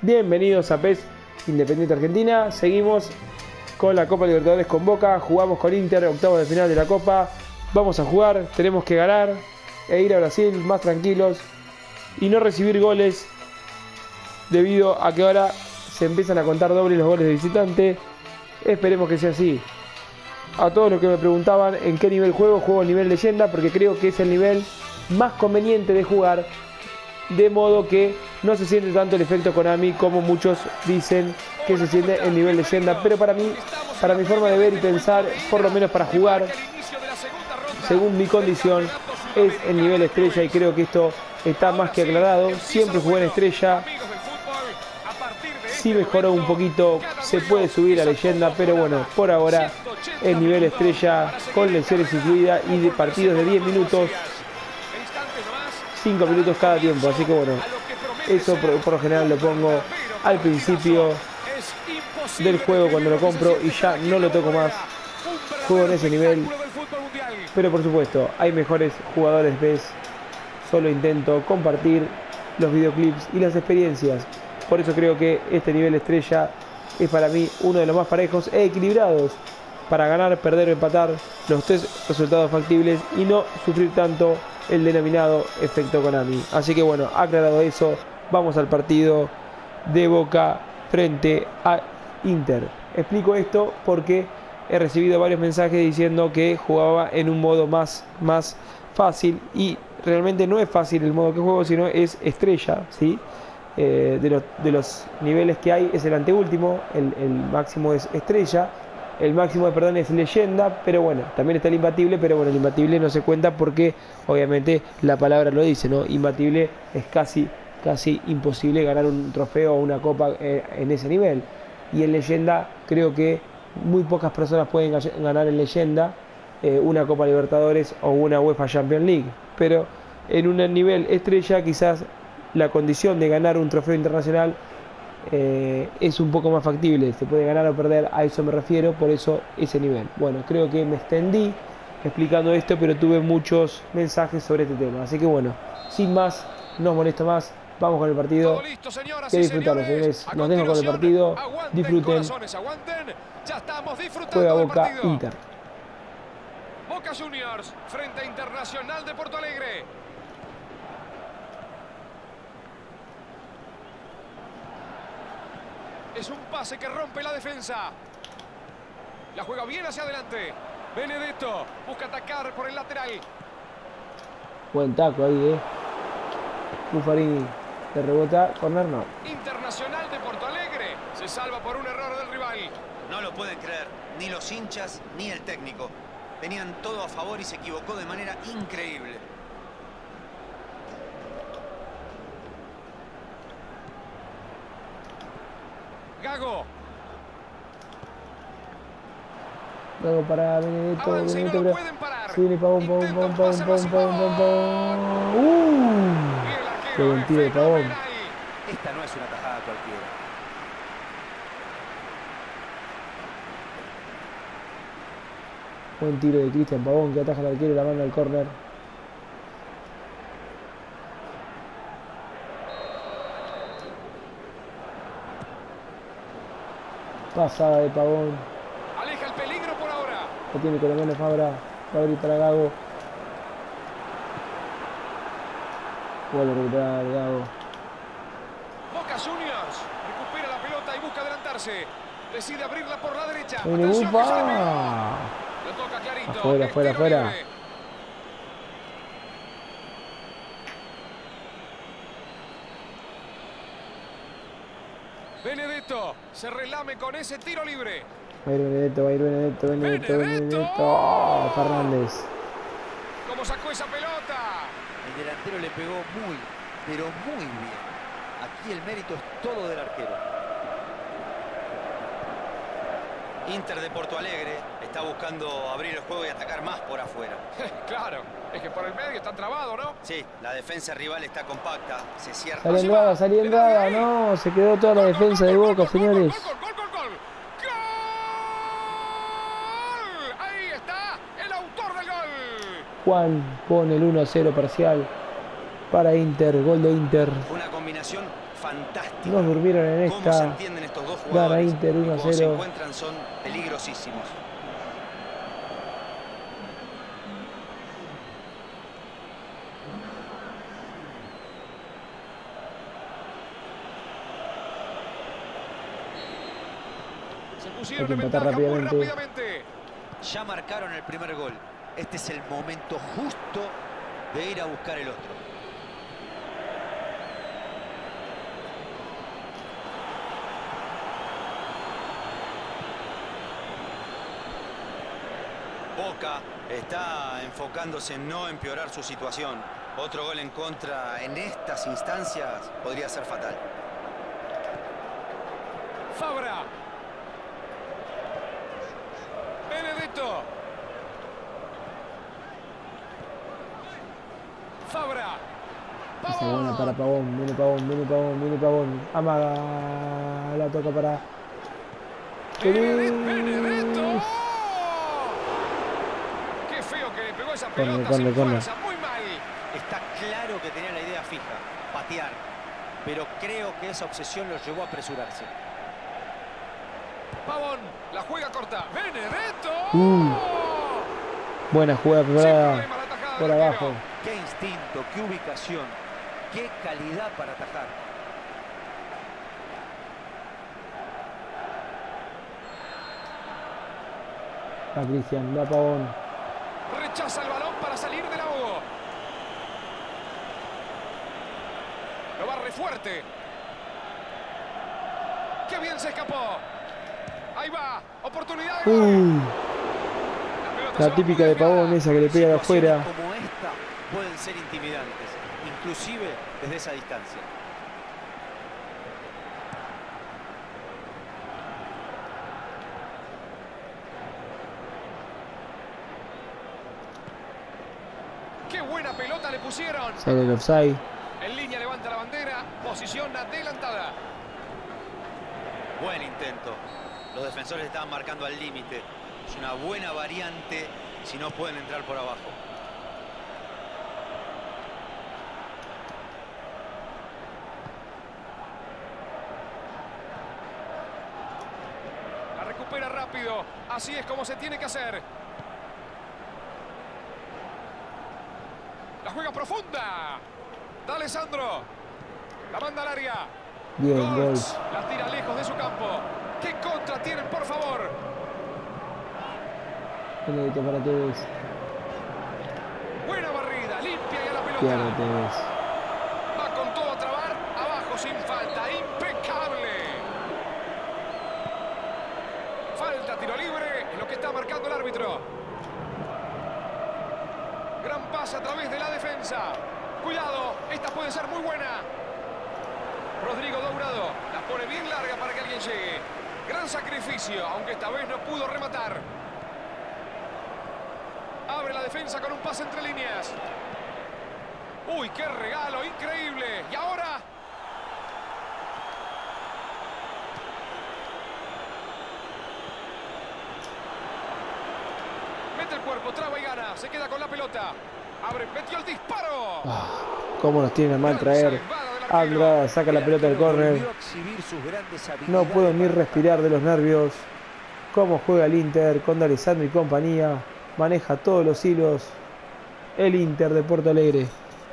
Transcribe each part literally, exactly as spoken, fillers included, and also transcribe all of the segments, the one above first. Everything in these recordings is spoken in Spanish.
Bienvenidos a P E S Independiente Argentina. Seguimos con la Copa Libertadores con Boca. Jugamos con Inter, octavos de final de la Copa. Vamos a jugar, tenemos que ganar e ir a Brasil más tranquilos y no recibir goles, debido a que ahora se empiezan a contar doble los goles de visitante. Esperemos que sea así. A todos los que me preguntaban en qué nivel juego, juego el nivel leyenda, porque creo que es el nivel más conveniente de jugar, de modo que no se siente tanto el efecto Konami como muchos dicen que se siente el nivel leyenda. Pero para mí, para mi forma de ver y pensar, por lo menos para jugar, según mi condición, es el nivel estrella, y creo que esto está más que aclarado. Siempre jugué en estrella. Si mejoró un poquito, se puede subir a leyenda, pero bueno, por ahora el nivel estrella con lesiones incluidas y de partidos de diez minutos, cinco minutos cada tiempo. Así que bueno, eso por, por lo general lo pongo al principio del juego cuando lo compro y ya no lo toco más. Juego en ese nivel, pero por supuesto hay mejores jugadores de P E S. Solo intento compartir los videoclips y las experiencias. Por eso creo que este nivel estrella es para mí uno de los más parejos e equilibrados para ganar, perder o empatar, los tres resultados factibles y no sufrir tanto el denominado efecto Konami. Así que bueno, aclarado eso, vamos al partido de Boca frente a Inter. Explico esto porque he recibido varios mensajes diciendo que jugaba en un modo más, más fácil, y realmente no es fácil el modo que juego, sino es estrella, ¿sí? Eh, de, los, de los niveles que hay es el anteúltimo, el, el máximo es estrella, el máximo, perdón, es leyenda, pero bueno, también está el imbatible, pero bueno, el imbatible no se cuenta porque obviamente la palabra lo dice, ¿no? Imbatible es casi, casi imposible ganar un trofeo o una copa eh, en ese nivel. Y en leyenda creo que muy pocas personas pueden ganar en leyenda eh, una Copa Libertadores o una UEFA Champions League, pero en un nivel estrella quizás la condición de ganar un trofeo internacional eh, es un poco más factible, se puede ganar o perder, a eso me refiero, por eso ese nivel. Bueno, creo que me extendí explicando esto, pero tuve muchos mensajes sobre este tema, así que bueno, sin más, no os molesto más, vamos con el partido. Listo, señoras que disfrutarlo, señores, nos dejo con el partido, disfruten, ya estamos juega Boca Inter. Boca Juniors frente a Internacional de Porto Alegre. Es un pase que rompe la defensa. La juega bien hacia adelante. Benedetto busca atacar por el lateral. Buen taco ahí, eh. Buffarini le rebota, corner no. Internacional de Porto Alegre se salva por un error del rival. No lo pueden creer, ni los hinchas ni el técnico. Tenían todo a favor y se equivocó de manera increíble. Gago. Gago para Benedetto, Avanza y no Benedetto, lo pero pueden parar. se viene Pavón, Pavón, Pavón, Pavón, Pavón, Pavón, Pavón. Uh, qué buen tiro de Pavón. Esta no es una tajada cualquiera. Buen tiro de Cristian Pavón, que ataja al arquero y la manda al córner. Pasada de Pavón. Aleja el peligro por ahora. Lo tiene Colombiano Fabra. Va a abrir para Gago. Vuelve a recuperar Gago. Boca Juniors recupera la pelota y busca adelantarse. Decide abrirla por la derecha. ¡Viene Bufa! Lo toca clarito. Afuera, afuera, afuera. Benedetto se relame con ese tiro libre. Va a ir Benedetto, va a ir Benedetto, Benedetto, Benedetto. Benedetto. Oh, Fernández. ¿Cómo sacó esa pelota? El delantero le pegó muy, pero muy bien. Aquí el mérito es todo del arquero. Inter de Porto Alegre está buscando abrir el juego y atacar más por afuera. Claro, es que por el medio está trabado, ¿no? Sí, la defensa rival está compacta, se cierra. Salió Entrada, salió Entrada, no, se quedó toda la defensa de Boca, señores. Gol, gol, gol, gol, gol. Ahí está el autor del gol. Juan pone el uno a cero parcial. para Inter, gol de Inter. Una combinación fantástica. Nos durmieron en Cómo se esta. entienden estos dos Gana jugadores. Inter y uno a cuando se cero. encuentran son peligrosísimos. Se Hay pusieron que en empatar ventaja muy rápidamente. rápidamente. Ya marcaron el primer gol. Este es el momento justo de ir a buscar el otro. Boca está enfocándose en no empeorar su situación. Otro gol en contra en estas instancias podría ser fatal. Fabra. Benedetto. Fabra. Esa buena para Pavón. Pavón, viene Pavón, viene Pavón, viene Pavón. Amaga, la toca para... Benedetto. Benedetto. Qué feo que le pegó esa Corner, pelota corner, sin corner. fuerza, muy mal. Está claro que tenía la idea fija, patear. Pero creo que esa obsesión lo llevó a apresurarse. Pavón, la juega corta. Benedetto. Uh. Buena jugada Sin preparada problema la tajada por del abajo. arquero. Qué instinto, qué ubicación, qué calidad para atajar. Va Cristian, va Pavón. Rechaza el balón para salir del ahogo. Lo barre fuerte. ¡Qué bien se escapó! Ahí va, oportunidad de gol. Uh, pelota se la va típica muy de Pavón, desviada. esa que le pega de Situaciones afuera. como esta pueden ser intimidantes, inclusive desde esa distancia. ¡Qué buena pelota le pusieron! Sale el offside. En línea levanta la bandera, posición adelantada. Buen intento. Los defensores estaban marcando al límite. Es una buena variante si no pueden entrar por abajo. La recupera rápido. Así es como se tiene que hacer. La juega profunda. Dale, Sandro. La manda al área. Bien, gol. Golds. La tira lejos de su campo. ¿Qué contra tienen, por favor? Benedetto para Tevez. Buena barrida. Limpia ya la Pierde pelota. Tevez. Va con todo a trabar. Abajo sin falta. Impecable. Falta, tiro libre. Es lo que está marcando el árbitro. Gran pase a través de la defensa. Cuidado. Esta puede ser muy buena. Rodrigo Dourado. La pone bien larga para que alguien llegue. Gran sacrificio, aunque esta vez no pudo rematar. Abre la defensa con un pase entre líneas. Uy, qué regalo, increíble. Y ahora... mete el cuerpo, traba y gana. Se queda con la pelota. Abre, metió el disparo. Ah, cómo nos tiene a mal traer. Andrada saca la pelota del córner. No puedo ni respirar de los nervios. Cómo juega el Inter con D'Alessandro y compañía. Maneja todos los hilos. El Inter de Porto Alegre.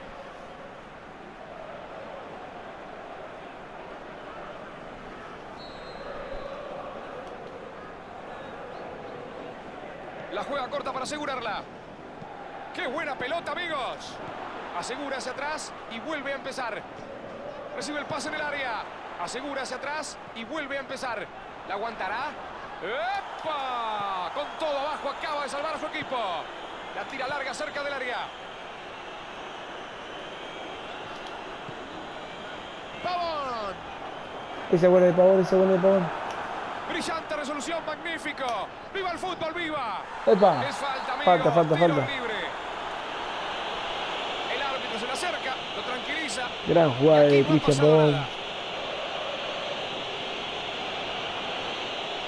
La juega corta para asegurarla. ¡Qué buena pelota, amigos! Asegura hacia atrás y vuelve a empezar. Recibe el pase en el área. Asegura hacia atrás y vuelve a empezar. ¿La aguantará? ¡Epa! Con todo abajo acaba de salvar a su equipo. La tira larga cerca del área. ¡Pavón! Esa buena de Pavón, esa buena de Pavón. Brillante resolución, magnífico. ¡Viva el fútbol, viva! ¡Epa! Es falta, amigo. Falta, falta, Tiro falta. libre. El árbitro se le acerca, lo tranquiliza. Gran jugada Y aquí de no ha Cristian pasado Pavón. nada.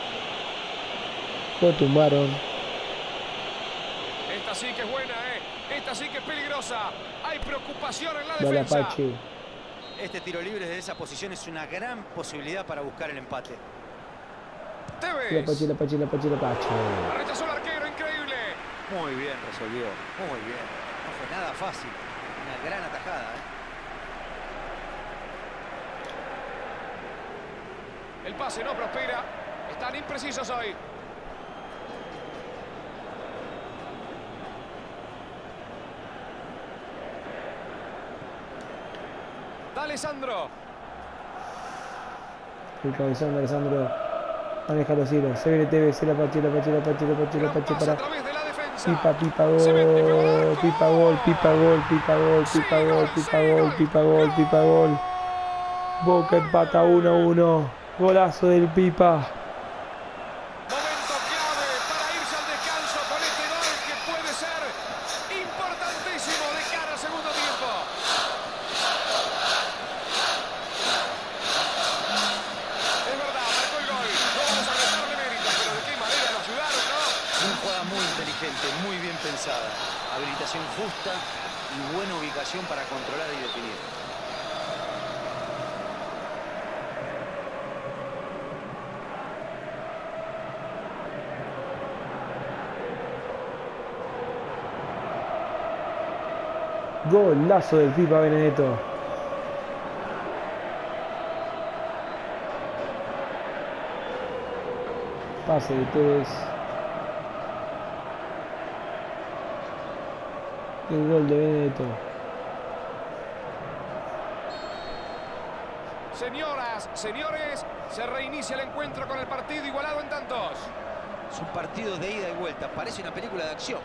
Lo tumbaron. Esta sí que es buena, ¿eh? Esta sí que es peligrosa. Hay preocupación en la Dale, defensa. Apache. Este tiro libre desde esa posición es una gran posibilidad para buscar el empate. La Tevez. Apache, la Apache, la Apache, la Apache. La rechazó el arquero, increíble. Muy bien resolvió, muy bien. No fue nada fácil. Una gran atajada, ¿eh? El pase no prospera. Están imprecisos hoy. Dale, Sandro. El cabezón de Alessandro. Maneja los hilos. Se viene Tevez. La Apache, la Apache, la Apache, la Apache, la Gran Apache pase para. a través de la defensa. Pipa, pipa, Se mete, pegó al gol. arco. Pipa, gol, pipa, gol, pipa, gol, pipa, Sí, gol, gol, pipa, sí, gol, gol. pipa, gol, pipa, gol. Boca empata uno a uno. Golazo del Pipa. Momento clave para irse al descanso con este gol que puede ser importantísimo de cara al segundo tiempo. Es verdad, marcó el gol. No vamos a restarle mérito, pero de qué manera lo ayudaron, ¿no? Una jugada muy inteligente, muy bien pensada. Habilitación justa y buena ubicación para controlar y definir. Golazo del Pipa Benedetto. Pase de Tevez. El gol de Benedetto. Señoras, señores, se reinicia el encuentro con el partido igualado en tantos. Es un partido de ida y vuelta, parece una película de acción.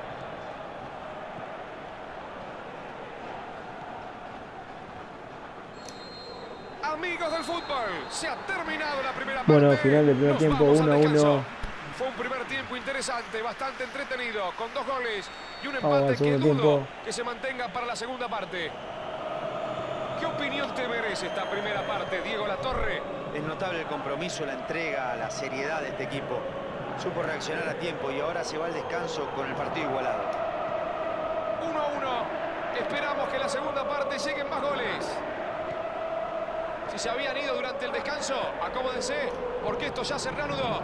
Amigos del fútbol, se ha terminado la primera parte. Bueno, final del primer Nos tiempo, vamos al uno a descanso. uno. Fue un primer tiempo interesante, bastante entretenido, con dos goles y un Vamos empate al que segundo dudo tiempo. que se mantenga para la segunda parte. ¿Qué opinión te merece esta primera parte, Diego Latorre? Es notable el compromiso, la entrega, la seriedad de este equipo. Supo reaccionar a tiempo y ahora se va al descanso con el partido igualado. uno a uno. Esperamos que en la segunda parte lleguen más goles. Si se habían ido durante el descanso, acomódense, porque esto ya se reanudó.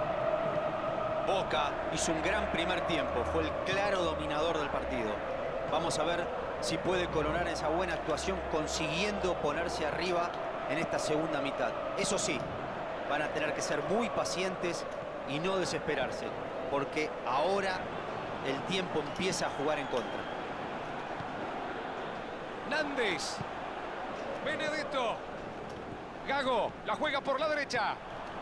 Boca hizo un gran primer tiempo, fue el claro dominador del partido. Vamos a ver si puede coronar esa buena actuación consiguiendo ponerse arriba en esta segunda mitad. Eso sí, van a tener que ser muy pacientes y no desesperarse, porque ahora el tiempo empieza a jugar en contra. Nández. Benedetto. Gago, la juega por la derecha.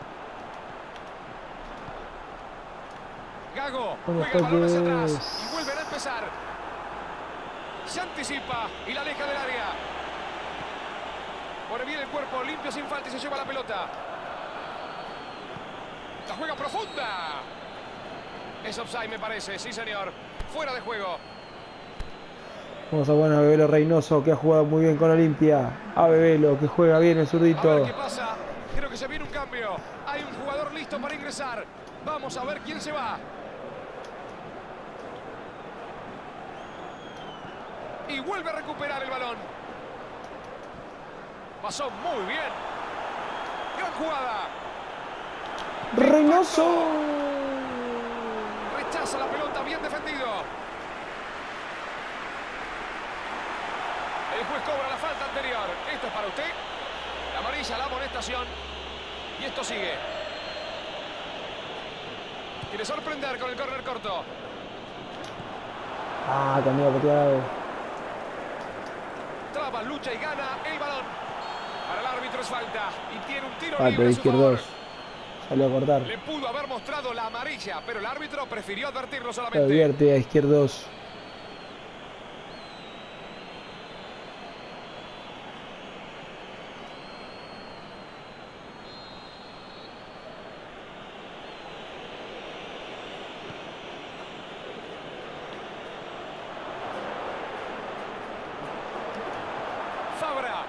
Gago, Buenos juega el balón hacia toques. atrás y vuelven a empezar. Se anticipa y la aleja del área. Pone bien el cuerpo, limpio sin falta y se lleva la pelota. La juega profunda. Es offside, me parece, sí señor. Fuera de juego. Vamos a bueno a Bebelo Reynoso, que ha jugado muy bien con Olimpia. A Bebelo, que juega bien el A ver zurdito. qué pasa. Creo que se viene un cambio. Hay un jugador listo para ingresar. Vamos a ver quién se va. Y vuelve a recuperar el balón. Pasó muy bien. Gran jugada. Reynoso. Rechaza la pelota, bien defendido. El juez cobra la falta anterior. Esto es para usted. La amarilla, la amonestación. Y esto sigue. Quiere sorprender con el córner corto. Ah, cambió pateado. Traba, lucha y gana el balón. Para el árbitro es falta. Y tiene un tiro Falta libre de a su favor. izquierdos. Salió a cortar. Le pudo haber mostrado la amarilla, pero el árbitro prefirió advertirlo Se solamente. advierte a izquierdos. Fabra.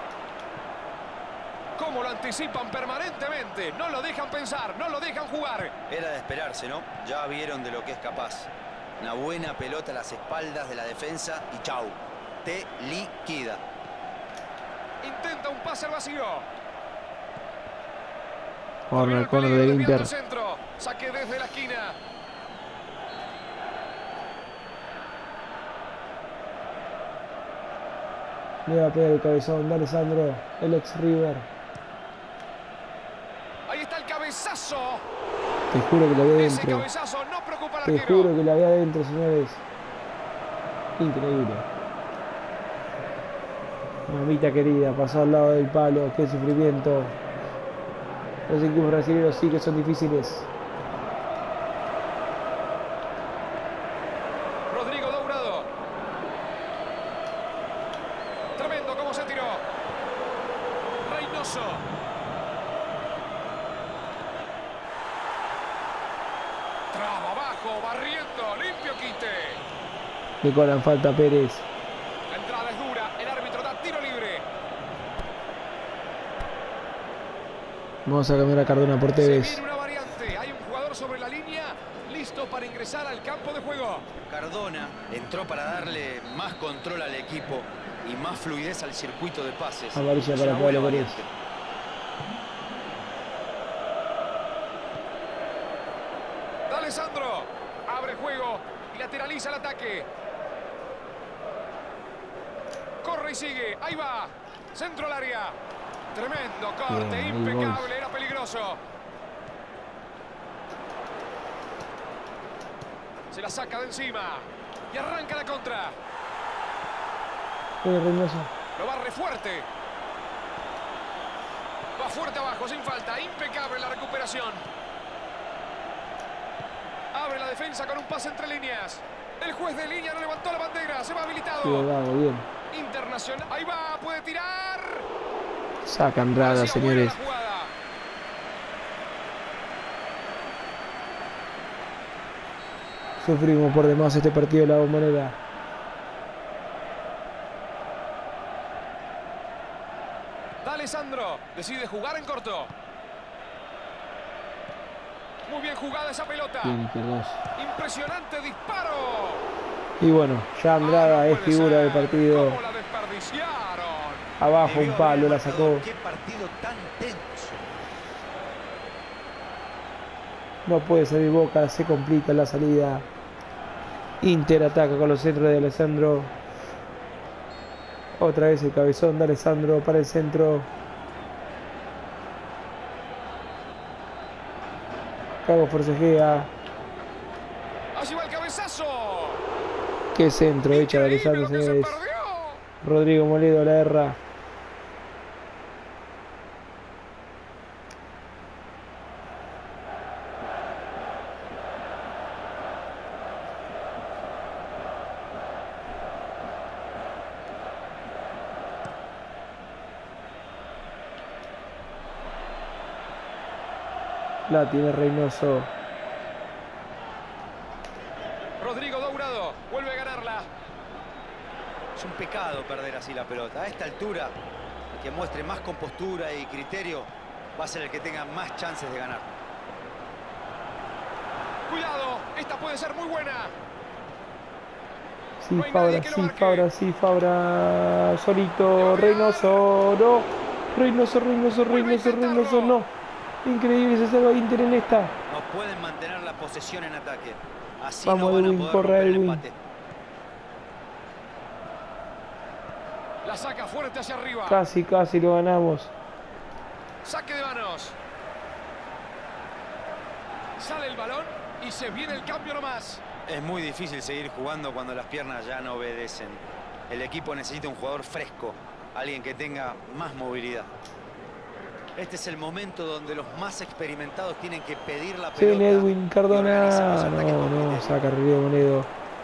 Cómo lo anticipan permanentemente. No lo dejan pensar, no lo dejan jugar. Era de esperarse, ¿no? Ya vieron de lo que es capaz. Una buena pelota a las espaldas de la defensa y chau, te liquida. Intenta un pase al vacío. Corner, corner del Inter. Centro. Saque desde la esquina. Le va a pegar el cabezón, dale Sandro, el ex River. Ahí está el cabezazo. Te juro que la vi Ese adentro. cabezazo no preocupa al Te arquero. juro que la vi adentro, señores. Increíble. Mamita querida, pasó al lado del palo, qué sufrimiento. Los equipos brasileños sí que son difíciles. Rodrigo Dourado. Tremendo cómo se tiró. Reynoso. Traba abajo, barriendo, limpio quite. Le cobran falta a Pérez. La entrada es dura, el árbitro da tiro libre. Vamos a cambiar a Cardona por Se Tevez. viene una variante, hay un jugador sobre la línea, listo para ingresar al campo de juego. Cardona entró para darle más control al equipo y más fluidez al circuito de pases. Amarilla Es para una buena Pablo Pérez. variante. Dale Sandro, abre juego y lateraliza el ataque. Corre y sigue, ahí va, centro al área. Tremendo corte, Bien, impecable, gol. era peligroso. Se la saca de encima y arranca la contra. Viene Reynoso. Lo barre fuerte. Va fuerte abajo, sin falta. Impecable la recuperación. Abre la defensa con un pase entre líneas. El juez de línea no levantó la bandera. Se va habilitado. Bien, Gago, bien. Internacional. Ahí va, puede tirar. Saca Andrada, Parecía buena señores. la jugada. Sufrimos por demás este partido de la Bombonera. Dale Sandro. Decide jugar en corto. Muy bien jugada esa pelota. Bien, izquierdoso. Impresionante disparo. Y bueno, ya Andrada Ah, no es puede figura ser. del partido. ¿Cómo la desperdiciaron? Abajo Debió un palo, haber la marcado. sacó. Qué partido tan tenso. No puede salir Boca, se complica la salida. Inter ataca con los centros de Alessandro. Otra vez el cabezón de Alessandro para el centro. Cago forcejea. Allí va el cabezazo. Qué centro hecha de Increíble Alessandro, lo que se señores. perdió. Rodrigo Moledo la erra. La tiene Reynoso. Rodrigo Dourado vuelve a ganarla. Es un pecado perder así la pelota. A esta altura, el que muestre más compostura y criterio va a ser el que tenga más chances de ganar. Cuidado, esta puede ser muy buena. Sí, No hay Fabra, nadie que lo sí, marque. Fabra, sí, Fabra. Solito, Reynoso, no. Reynoso, Reynoso, Vuelve a Reynoso, intentarlo. Reynoso, no. Increíble, se salva Inter en esta. No pueden mantener la posesión en ataque. Así Vamos, no van Edwin, a poder corre, romper el Edwin. empate. La saca fuerte hacia arriba. Casi, casi lo ganamos. Saque de manos. Sale el balón y se viene el cambio nomás. Es muy difícil seguir jugando cuando las piernas ya no obedecen. El equipo necesita un jugador fresco, alguien que tenga más movilidad. Este es el momento donde los más experimentados tienen que pedir la Se pelota. viene Edwin y Cardona. organizar los ataques No, con no, criterio. saca Río Monedo.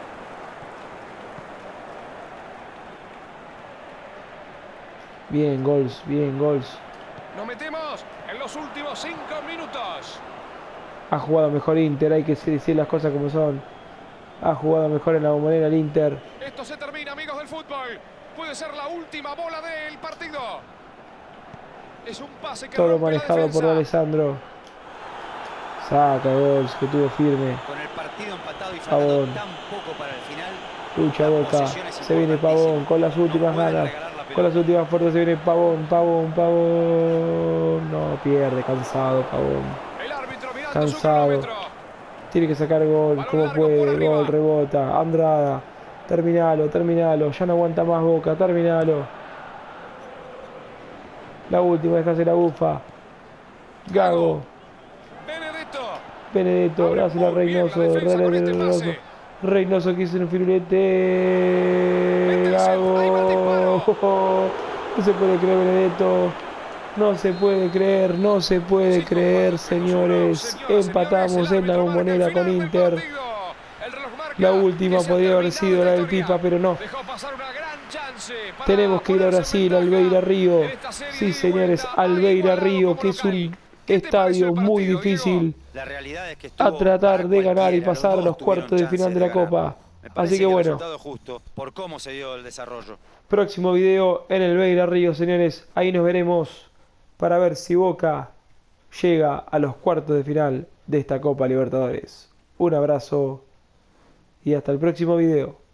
Bien, gols, bien, gols. Nos metemos en los últimos cinco minutos. Ha jugado mejor Inter, hay que decir las cosas como son. Ha jugado mejor en la Bombonera el Inter. Esto se termina, amigos del fútbol. Puede ser la última bola del partido. Es un pase que Todo rompe la manejado por defensa. Alessandro. Saca gol, que tuvo firme. Con el partido empatado y faltando Pavón. tan poco para el final. Lucha la Boca. posesión es Se viene Pavón con las últimas no pueden ganas. regalar la Con las pelota. últimas fuerzas se viene Pavón, Pavón, Pavón. No, pierde, cansado Pavón. El árbitro mirando su Cansado. cronómetro. Tiene que sacar gol, Balón como largo por puede. arriba. Gol, rebota. Andrada. Terminalo, terminalo. Ya no aguanta más Boca, terminalo. La última, déjase la bufa. Gago. Benedetto. Benedetto, Abre dásela a muy bien Reynoso. la defensa con este Reynoso. pase. Reynoso que hizo un firulete. Mete el centro, ahí va el Gago. No se puede creer, Benedetto. No se puede creer, no se puede Cinco, creer, cuatro, señores. señoras, Empatamos señores, el en la árbitro marca el Bombonera con final del Inter. partido. El reloj marca La última que se ha podría haber terminado sido la del esta historia. Pipa, pero no. Dejó pasar una gran chance para Tenemos que ir a ponerse en Brasil, al ventaja Beira Río. en esta serie Sí, de señores, vuelta. al Ha Beira igualado Río, como que es local. un ¿Qué te pareció estadio el muy partido, difícil La realidad es que estuvo a tratar para de ganar y cualquiera. Los pasar a dos los tuvieron cuartos de chance final de la ganar. Copa. Me parece Así que el bueno, resultado justo por cómo se dio el desarrollo. próximo video en el Beira Río, señores. Ahí nos veremos para ver si Boca llega a los cuartos de final de esta Copa Libertadores. Un abrazo y hasta el próximo video.